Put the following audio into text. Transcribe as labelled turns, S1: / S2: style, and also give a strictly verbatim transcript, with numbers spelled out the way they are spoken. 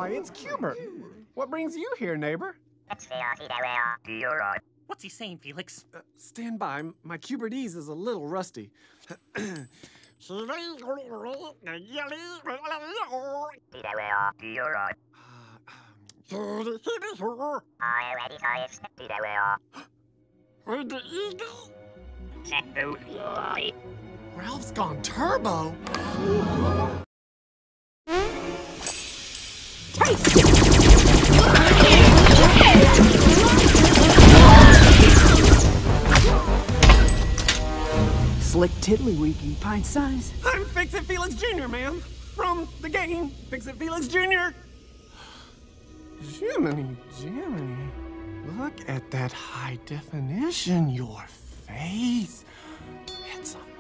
S1: Why, it's Q-Bert. What brings you here, neighbor?
S2: What's he saying, Felix?
S1: Uh, stand by. My Q-Bertese is a little rusty. Ralph's gone turbo.
S3: Slick tiddlywinky, pint size.
S1: I'm Fix It Felix Junior, ma'am. From the game, Fix It Felix Junior Jiminy, Jiminy. Look at that high definition. Your face. It's a